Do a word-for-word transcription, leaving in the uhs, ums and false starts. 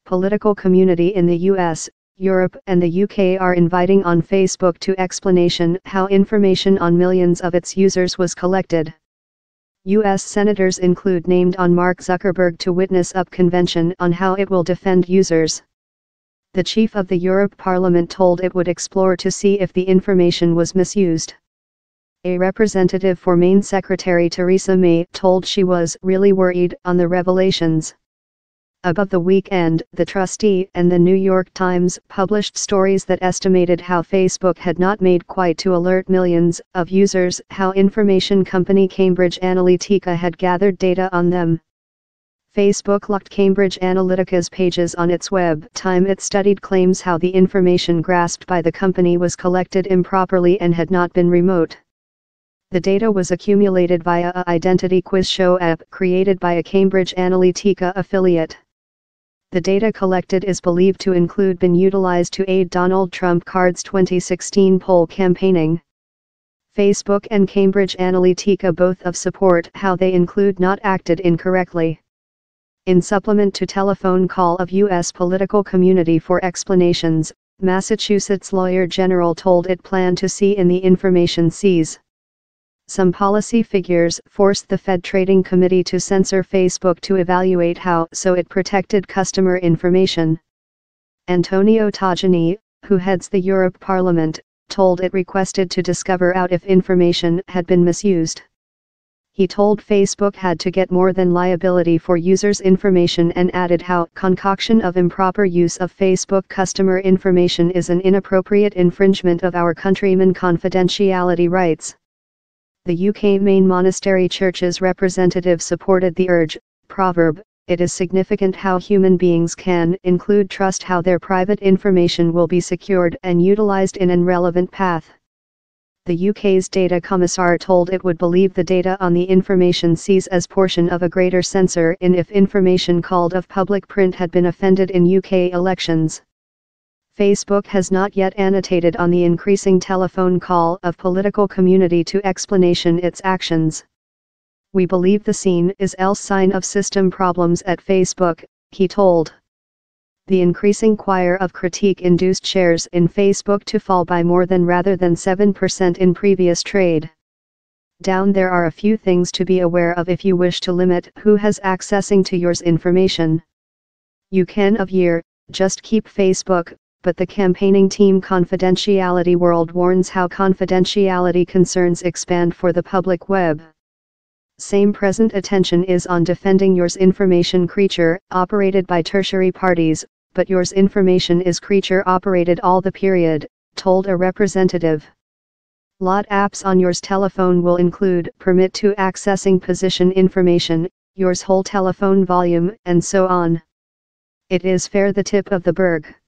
political community in the U S, Europe and the U K are inviting on Facebook to explanation how information on millions of its users was collected. U S senators include named on Mark Zuckerberg to witness up convention on how it will defend users. The chief of the Europe Parliament told it would explore to see if the information was misused. A representative for Main Secretary Theresa May told she was really worried on the revelations. Above the weekend, the Trustee and the New York Times published stories that estimated how Facebook had not made quite to alert millions of users how information company Cambridge Analytica had gathered data on them. Facebook locked Cambridge Analytica's pages on its web. Time it studied claims how the information grasped by the company was collected improperly and had not been remote. The data was accumulated via a identity quiz show app created by a Cambridge Analytica affiliate. The data collected is believed to include been utilized to aid Donald Trump Card's twenty sixteen poll campaigning. Facebook and Cambridge Analytica both of support how they include not acted incorrectly. In supplement to telephone call of U S political community for explanations, Massachusetts lawyer general told it planned to see in the information seize. Some policy figures forced the Fed Trading Committee to censor Facebook to evaluate how so it protected customer information. Antonio Tajani, who heads the Europe Parliament, told it requested to discover out if information had been misused. He told Facebook had to get more than liability for users' information and added how concoction of improper use of Facebook customer information is an inappropriate infringement of our countrymen confidentiality rights. The U K main monastery church's representative supported the urge. Proverb, it is significant how human beings can include trust how their private information will be secured and utilized in an relevant path. The U K's data commissar told it would believe the data on the information seize as portion of a greater censor in if information called of public print had been offended in U K elections. Facebook has not yet annotated on the increasing telephone call of political community to explanation its actions. We believe the scene is else sign of system problems at Facebook, he told. The increasing choir of critique induced shares in Facebook to fall by more than rather than seven percent in previous trade. Down there are a few things to be aware of if you wish to limit who has accessing to yours information. You can of year, just keep Facebook, but the campaigning team Confidentiality World warns how confidentiality concerns expand for the public web. Same present attention is on defending yours information creature operated by tertiary parties, but yours information is creature operated all the period, told a representative. Lot apps on yours telephone will include permit to accessing position information, yours whole telephone volume and so on. It is fair the tip of the berg.